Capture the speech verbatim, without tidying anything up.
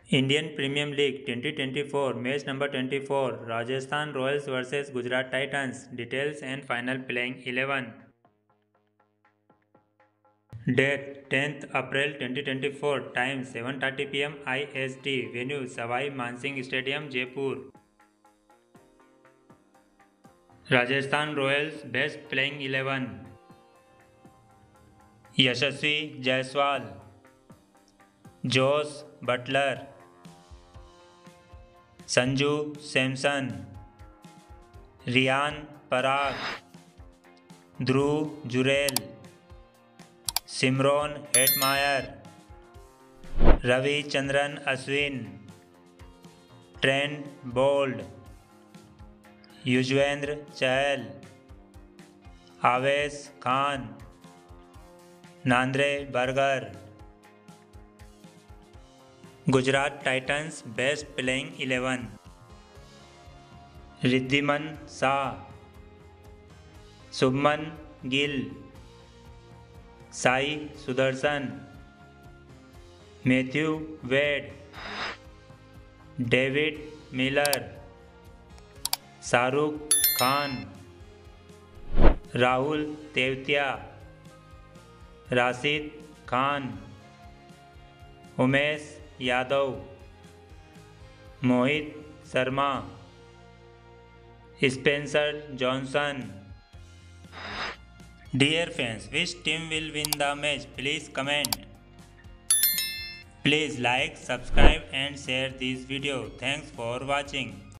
Indian Premier League twenty twenty four match number twenty four Rajasthan Royals versus Gujarat Titans details and final playing eleven date tenth April twenty twenty four time seven thirty P M I S T venue Sawai Mansingh stadium Jaipur Rajasthan Royals best playing eleven Yashasvi Jaiswal Jos Buttler Sanju Samson Riyan Parag Dhruv Jurel Shimron Hetmyer Ravichandran Ashwin Trent Boult Yuzvendra Chahal Avesh Khan Nandre Burger Gujarat Titans best playing eleven Wriddhiman Saha Shubman Gill Sai Sudharsan Matthew Wade David Miller Shahrukh Khan Rahul Tewatia Rashid Khan Umesh Yadav Mohit Sharma Spencer Johnson Dear fans, which team will win the match? Please comment. Please like, subscribe and share this video. Thanks for watching.